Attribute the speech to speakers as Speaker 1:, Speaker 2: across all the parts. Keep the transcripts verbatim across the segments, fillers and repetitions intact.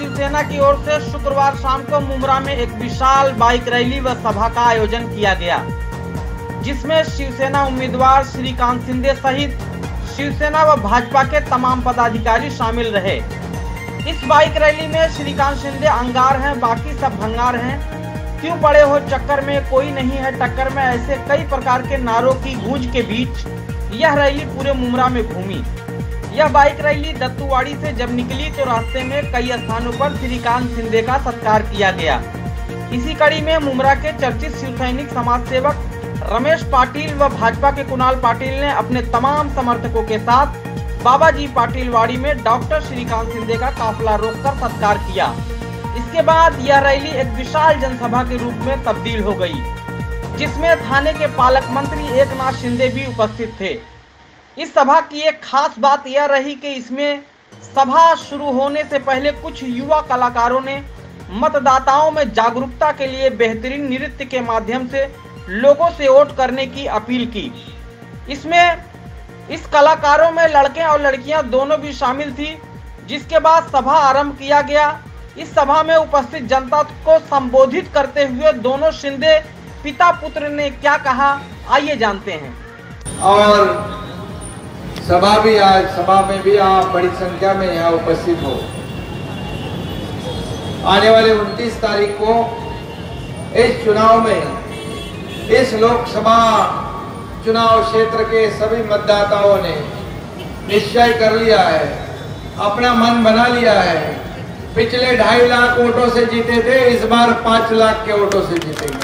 Speaker 1: शिवसेना की ओर से शुक्रवार शाम को मुमरा में एक विशाल बाइक रैली व सभा का आयोजन किया गया, जिसमें शिवसेना उम्मीदवार श्रीकांत शिंदे सहित शिवसेना व भाजपा के तमाम पदाधिकारी शामिल रहे। इस बाइक रैली में श्रीकांत शिंदे अंगार हैं, बाकी सब भंगार हैं, क्यों पड़े हो चक्कर में, कोई नहीं है टक्कर में, ऐसे कई प्रकार के नारों की गूंज के बीच यह रैली पूरे मुमरा में घूमी। यह बाइक रैली दत्तूवाड़ी से जब निकली तो रास्ते में कई स्थानों पर श्रीकांत शिंदे का सत्कार किया गया। इसी कड़ी में मुमरा के चर्चित शिव सैनिक समाज सेवक रमेश पाटिल व भाजपा के कुणाल पाटिल ने अपने तमाम समर्थकों के साथ बाबा जी पाटिल वाड़ी में डॉक्टर श्रीकांत शिंदे का काफिला रोककर सत्कार किया। इसके बाद यह रैली एक विशाल जनसभा के रूप में तब्दील हो गई, जिसमें थाने के पालक मंत्री एकनाथ शिंदे भी उपस्थित थे। इस सभा की एक खास बात यह रही कि इसमें सभा शुरू होने से पहले कुछ युवा कलाकारों ने मतदाताओं में जागरूकता के लिए बेहतरीन नृत्य के माध्यम से लोगों से वोट करने की अपील की। इसमें इस कलाकारों में लड़के और लड़कियां दोनों भी शामिल थी। जिसके बाद सभा आरंभ किया गया। इस सभा में उपस्थित जनता को संबोधित करते हुए दोनों शिंदे पिता पुत्र ने क्या कहा, आइए जानते हैं।
Speaker 2: और सभा भी आज सभा में भी आप बड़ी संख्या में यहाँ उपस्थित हो। आने वाले उनतीस तारीख को इस चुनाव में, इस लोकसभा चुनाव क्षेत्र के सभी मतदाताओं ने निश्चय कर लिया है, अपना मन बना लिया है। पिछले ढाई लाख वोटों से जीते थे, इस बार पांच लाख के वोटों से जीतेंगे।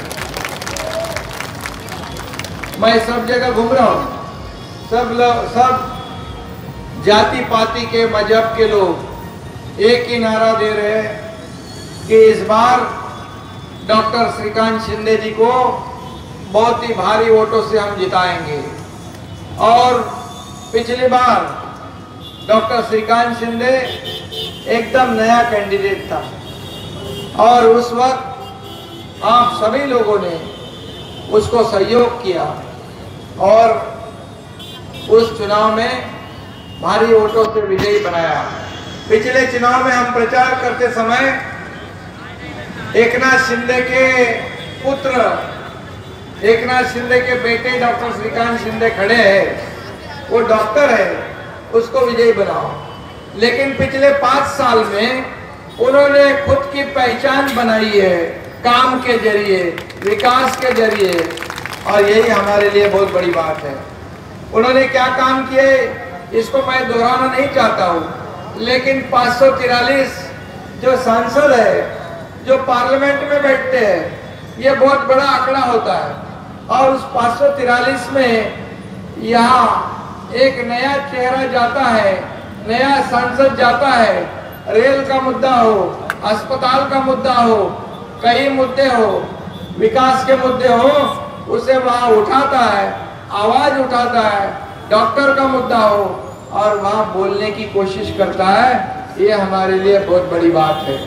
Speaker 2: मैं सब जगह घूम रहा हूँ, सब लोग, सब जाति पाति के मजहब के लोग एक ही नारा दे रहे हैं कि इस बार डॉक्टर श्रीकांत शिंदे जी को बहुत ही भारी वोटों से हम जिताएंगे। और पिछली बार डॉक्टर श्रीकांत शिंदे एकदम नया कैंडिडेट था और उस वक्त आप सभी लोगों ने उसको सहयोग किया और उस चुनाव में भारी वोटों से विजयी बनाया। पिछले चुनाव में हम प्रचार करते समय एकनाथ शिंदे के पुत्र, एकनाथ शिंदे के बेटे डॉक्टर श्रीकांत शिंदे खड़े हैं, वो डॉक्टर है, उसको विजयी बनाओ। लेकिन पिछले पांच साल में उन्होंने खुद की पहचान बनाई है काम के जरिए, विकास के जरिए, और यही हमारे लिए बहुत बड़ी बात है। उन्होंने क्या काम किए इसको मैं दोहराना नहीं चाहता हूँ, लेकिन पाँच सौ तिरालीस जो सांसद है, जो पार्लियामेंट में बैठते हैं, ये बहुत बड़ा आंकड़ा होता है। और उस पाँच सौ तिरालीस में यहाँ एक नया चेहरा जाता है, नया सांसद जाता है। रेल का मुद्दा हो, अस्पताल का मुद्दा हो, कई मुद्दे हो, विकास के मुद्दे हो, उसे वहाँ उठाता है, आवाज उठाता है। डॉक्टर का मुद्दा हो और वहाँ बोलने की कोशिश करता है। ये हमारे लिए बहुत बड़ी बात है।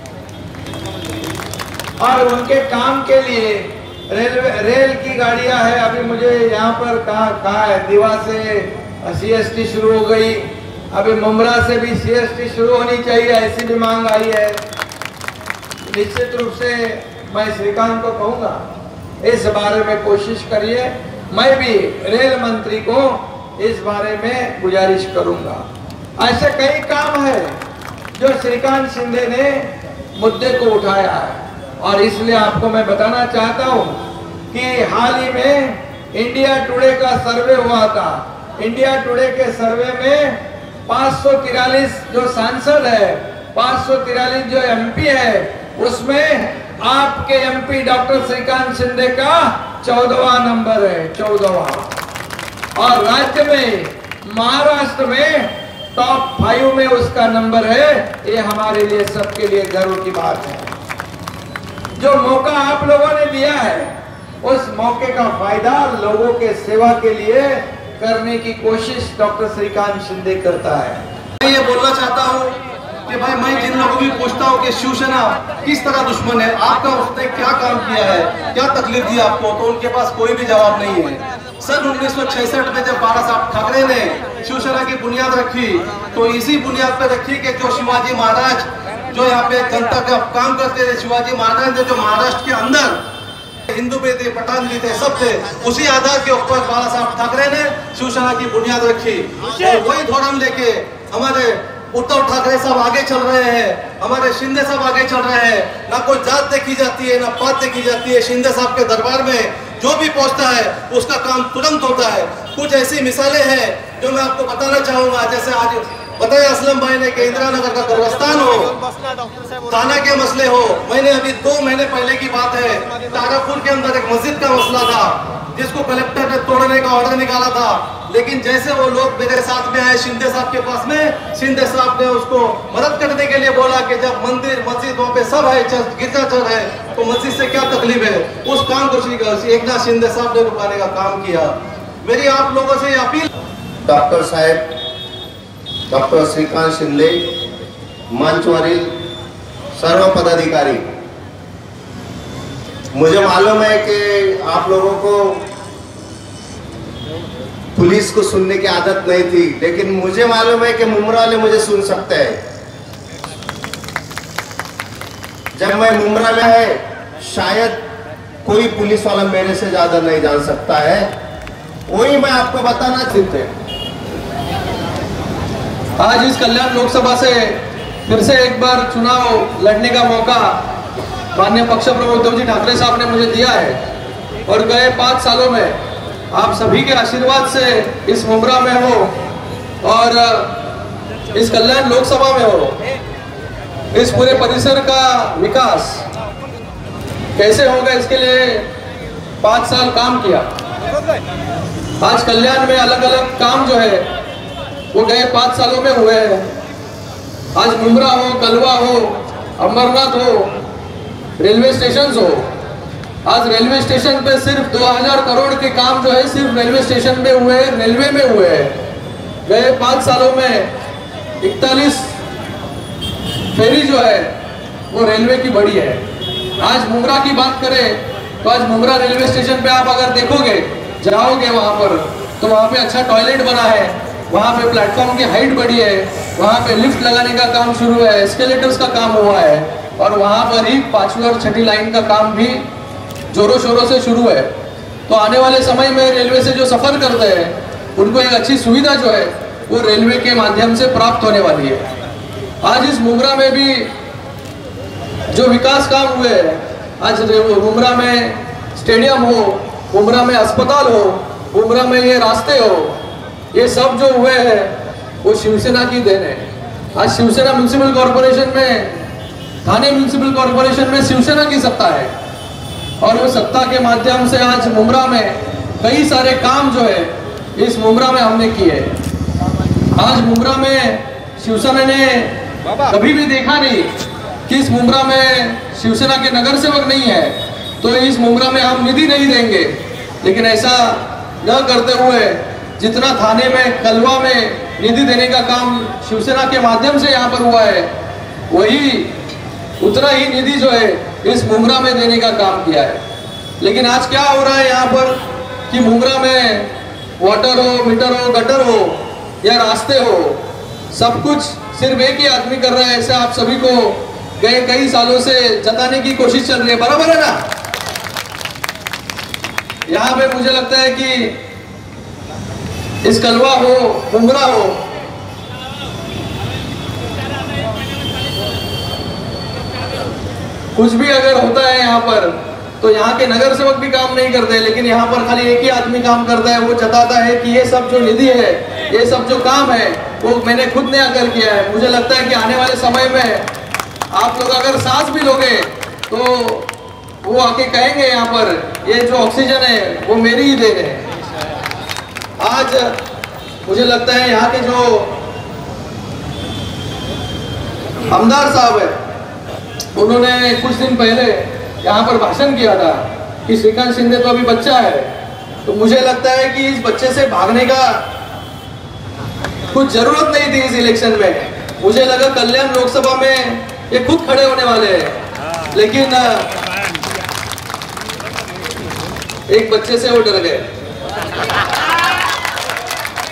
Speaker 2: और उनके काम के लिए रेलवे रेल की गाड़ियां है। अभी मुझे यहाँ पर कहा कहा है दीवा से सीएसटी शुरू हो गई, अभी मुमरा से भी सीएसटी शुरू होनी चाहिए, ऐसी भी मांग आई है। निश्चित रूप से मैं श्रीकांत को कहूँगा इस बारे में कोशिश करिए। मैं भी रेल मंत्री को इस बारे में गुजारिश करूंगा। ऐसे कई काम है जो श्रीकांत शिंदे ने मुद्दे को उठाया है और इसलिए आपको मैं बताना चाहता हूं कि हाल ही में इंडिया टुडे का सर्वे हुआ था। इंडिया टुडे के सर्वे में पाँच सौ तिरालीस जो सांसद है, पाँच सौ तिरालीस जो एमपी है, उसमें आपके एमपी डॉक्टर श्रीकांत शिंदे का चौदहवां नंबर है, चौदहवां। और राज्य में महाराष्ट्र में टॉप फाइव में उसका नंबर है। ये हमारे लिए, सबके लिए गर्व की बात है। जो मौका आप लोगों ने दिया है, उस मौके का फायदा लोगों के सेवा के लिए करने की कोशिश डॉक्टर श्रीकांत शिंदे करता है।
Speaker 3: मैं ये बोलना चाहता हूँ कि भाई मैं जिन लोगों की पूछता हूँ कि शिवसेना किस तरह दुश्मन है, आपका उसने क्या काम किया है, क्या तकलीफ दी आपको, तो उनके पास कोई भी जवाब नहीं है। सन उन्नीस सौ छियासठ में जब बाला साहब ठाकरे ने शिवसेना की बुनियाद रखी, तो इसी बुनियाद पर रखी कि जो शिवाजी महाराज जो यहाँ पे जनता का काम करते थे, शिवाजी महाराज ने जो महाराष्ट्र के अंदर हिंदू भी थे, पठान भी थे, सब थे, उसी आधार के ऊपर बाला साहब ठाकरे ने शिवसेना की बुनियाद रखी और वही धोरम लेके हमारे उद्धव ठाकरे साहब आगे चल रहे हैं, हमारे शिंदे साहब आगे चल रहे हैं। ना कोई जात देखी जाती है, ना पात देखी जाती है। शिंदे साहब के दरबार में जो भी पहुंचता है उसका काम तुरंत होता है। कुछ ऐसी मिसालें हैं जो मैं आपको बताना चाहूंगा, जैसे आज बताया असलम भाई ने कि इंदिरा नगर का कब्रिस्तान हो, थाना के मसले हो। मैंने अभी दो महीने पहले की बात है, तारापुर के अंदर एक मस्जिद का मसला था जिसको कलेक्टर ने तोड़ने का ऑर्डर निकाला था, लेकिन जैसे वो लोग मेरे साथ में आए शिंदे साहब के पास में, शिंदे साहब ने उसको मदद करने के लिए बोला कि जब मंदिर मस्जिद वहाँ पे सब है, गिरजाघर है, तो मस्जिद से क्या तकलीफ है। उस काम को श्री एकनाथ शिंदे साहब ने रुकाने का काम किया। मेरी आप लोगों से अपील,
Speaker 4: डॉक्टर साहेब डॉक्टर श्रीकांत शिंदे, मंचवरील सर्व पदाधिकारी, मुझे मालूम है कि आप लोगों को पुलिस को सुनने की आदत नहीं थी, लेकिन मुझे मालूम है कि मुमरा वाले मुझे सुन सकते हैं। जब मैं मुमरा में है, शायद कोई पुलिस वाला मेरे से ज्यादा नहीं जान सकता है, वही मैं आपको बताना चाहते हैं।
Speaker 5: आज इस कल्याण लोकसभा से फिर से एक बार चुनाव लड़ने का मौका माननीय पक्ष प्रमुख उद्धव जी ठाकरे साहब ने मुझे दिया है और गए पाँच सालों में आप सभी के आशीर्वाद से इस मुमरा में हो और इस कल्याण लोकसभा में हो, इस पूरे परिसर का विकास कैसे होगा इसके लिए पाँच साल काम किया। आज कल्याण में अलग अलग काम जो है वो गए पाँच सालों में हुए हैं। आज मुमरा हो, कलवा हो, अमरनाथ हो, रेलवे स्टेशन हो। आज रेलवे स्टेशन पे सिर्फ दो हजार करोड़ के काम जो है सिर्फ रेलवे स्टेशन में हुए हैं, रेलवे में हुए हैं। गए पाँच सालों में इकतालीस फेरी जो है वो रेलवे की बड़ी है। आज मुमरा की बात करें तो आज मुमरा रेलवे स्टेशन पे आप अगर देखोगे, जाओगे वहाँ पर, तो वहाँ पे अच्छा टॉयलेट बना है, वहाँ पे प्लेटफॉर्म की हाइट बढ़ी है, वहाँ पे लिफ्ट लगाने का काम शुरू है, एस्केलेटर्स का काम हुआ है और वहाँ पर ही पांचवी और छठी लाइन का काम भी जोरों शोरों से शुरू है। तो आने वाले समय में रेलवे से जो सफर करते हैं उनको एक अच्छी सुविधा जो है वो रेलवे के माध्यम से प्राप्त होने वाली है। आज इस मुमरा में भी जो विकास काम हुए हैं, आज मुमरा में स्टेडियम हो, मुमरा में अस्पताल हो, मुमरा में ये रास्ते हो, ये सब जो हुए हैं वो शिवसेना की देन है। आज शिवसेना म्युनिसिपल कॉर्पोरेशन में, थाने म्युनिसिपल कॉर्पोरेशन में शिवसेना की सत्ता है और वो सत्ता के माध्यम से आज मुमरा में कई सारे काम जो है इस मुमरा में हमने किए। आज मुमरा में शिवसेना ने कभी भी देखा नहीं कि इस मुमरा में शिवसेना के नगर सेवक नहीं है तो इस मुमरा में हम निधि नहीं देंगे, लेकिन ऐसा न करते हुए जितना थाने में, कलवा में निधि देने का काम शिवसेना के माध्यम से यहाँ पर हुआ है, वही उतना ही निधि जो है इस मुमरा में देने का काम किया है। लेकिन आज क्या हो रहा है यहाँ पर कि मुमरा में वाटर हो, मीटर हो, गटर हो या रास्ते हो, सब कुछ सिर्फ एक ही आदमी कर रहा है। ऐसे आप सभी को गए कई सालों से जताने की कोशिश चल रही है, बराबर है ना। यहाँ पे मुझे लगता है कि इस कलवा हो, मुमरा हो, कुछ भी अगर होता है यहाँ पर तो यहाँ के नगर सेवक भी काम नहीं करते, लेकिन यहाँ पर खाली एक ही आदमी काम करता है। वो जताता है कि ये सब जो निधि है, ये सब जो काम है वो मैंने खुद ने आकर किया है। मुझे लगता है कि आने वाले समय में आप लोग अगर सांस भी लोगे तो वो आके कहेंगे यहाँ पर ये जो ऑक्सीजन है वो मेरी ही देन है। आज मुझे लगता है यहाँ के जो आमदार साहब है उन्होंने कुछ दिन पहले यहाँ पर भाषण किया था कि श्रीकांत शिंदे तो अभी बच्चा है, तो मुझे लगता है कि इस बच्चे से भागने का कुछ जरूरत नहीं थी इस इलेक्शन में। मुझे लगा कल्याण लोकसभा में ये खुद खड़े होने वाले हैं, लेकिन एक बच्चे से वो डर गए।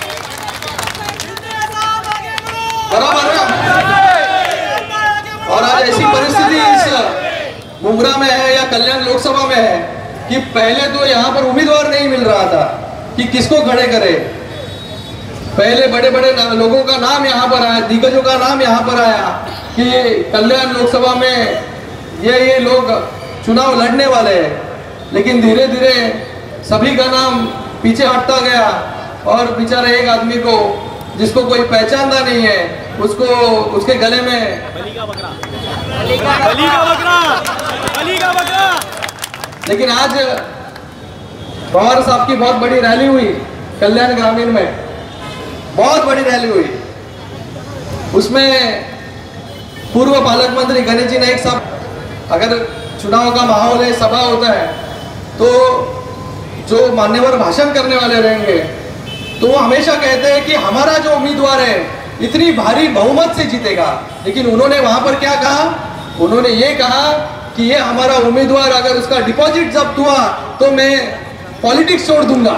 Speaker 5: बराबर है। और आज ऐसी परिस्थिति इस मुमरा में है या कल्याण लोकसभा में है कि पहले तो यहाँ पर उम्मीदवार नहीं मिल रहा था कि किसको खड़े करे। पहले बड़े बड़े लोगों का नाम यहाँ पर आया, दिग्गजों का नाम यहाँ पर आया कि कल्याण लोकसभा में ये ये लोग चुनाव लड़ने वाले हैं, लेकिन धीरे धीरे सभी का नाम पीछे हटता गया और बेचारे एक आदमी को जिसको कोई पहचानता नहीं है उसको उसके गले में बलि का बकरा, बलि का बकरा, बलि का बकरा। लेकिन आज पवार साहब की बहुत बड़ी रैली हुई कल्याण ग्रामीण में, बहुत बड़ी रैली हुई। उसमें पूर्व पालक मंत्री गणेश जी नाइक साहब, अगर चुनाव का माहौल है, सभा होता है, तो जो मान्यवर भाषण करने वाले रहेंगे तो वो हमेशा कहते हैं कि हमारा जो उम्मीदवार है इतनी भारी बहुमत से जीतेगा। लेकिन उन्होंने वहां पर क्या कहा? उन्होंने ये कहा कि ये हमारा उम्मीदवार, अगर उसका डिपॉजिट जब्त हुआ तो मैं पॉलिटिक्स छोड़ दूंगा।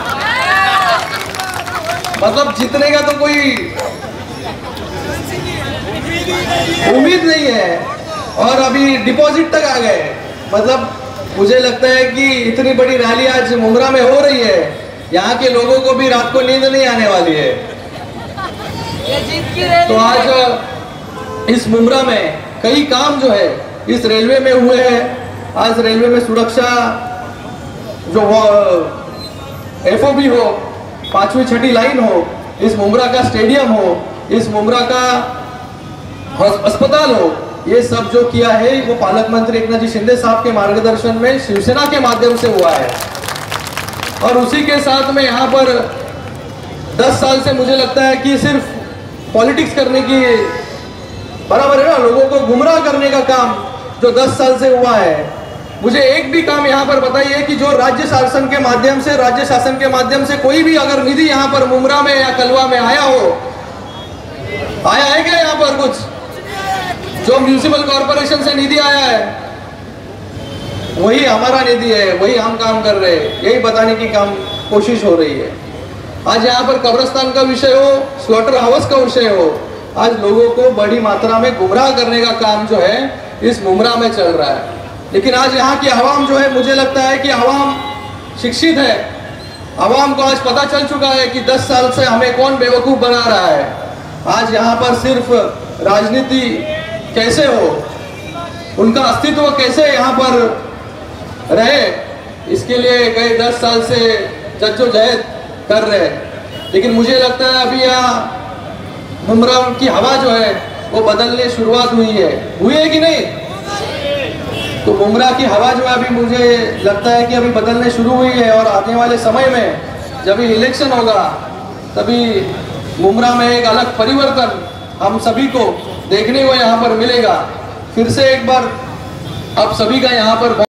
Speaker 5: मतलब जीतने का तो कोई उम्मीद नहीं है और अभी डिपॉजिट तक आ गए। मतलब मुझे लगता है कि इतनी बड़ी रैली आज मुमरा में हो रही है, यहाँ के लोगों को भी रात को नींद नहीं आने वाली है। तो आज इस मुमरा में कई काम जो है इस रेलवे में हुए हैं। आज रेलवे में सुरक्षा जो एफओबी हो, पांचवी छठी लाइन हो, इस मुमरा का स्टेडियम हो, इस मुमरा का अस्पताल हो, ये सब जो किया है वो पालक मंत्री एकनाथ जी शिंदे साहब के मार्गदर्शन में शिवसेना के माध्यम से हुआ है। और उसी के साथ में यहाँ पर दस साल से मुझे लगता है कि सिर्फ पॉलिटिक्स करने की बराबर है ना, लोगों को गुमराह करने का काम जो दस साल से हुआ है। मुझे एक भी काम यहाँ पर बताइए कि जो राज्य शासन के माध्यम से राज्य शासन के माध्यम से कोई भी अगर निधि यहाँ पर मुमरा में या कलवा में आया हो, आया है क्या यहाँ पर कुछ? जो म्यूनिसिपल कॉर्पोरेशन से निधि आया है वही हमारा निधि है, वही हम काम कर रहे हैं, यही बताने की काम कोशिश हो रही है। आज यहाँ पर कब्रिस्तान का विषय हो, स्लॉटर हाउस का विषय हो, आज लोगों को बड़ी मात्रा में गुमराह करने का काम जो है इस मुमरा में चल रहा है। लेकिन आज यहाँ की आवाम जो है, मुझे लगता है कि आवाम शिक्षित है। आवाम को आज पता चल चुका है कि दस साल से हमें कौन बेवकूफ बना रहा है। आज यहाँ पर सिर्फ राजनीति कैसे हो, उनका अस्तित्व कैसे यहाँ पर रहे, इसके लिए गए दस साल से जद्दोजहद कर रहे हैं। लेकिन मुझे लगता है अभी यहाँ मुमरा की हवा जो है वो बदलने शुरुआत हुई है, हुई है कि नहीं? तो मुमरा की हवा जो है अभी मुझे लगता है कि अभी बदलने शुरू हुई है और आने वाले समय में जब इलेक्शन होगा तभी मुमरा में एक अलग परिवर्तन हम सभी को देखने को यहाँ पर मिलेगा। फिर से एक बार आप सभी का यहाँ पर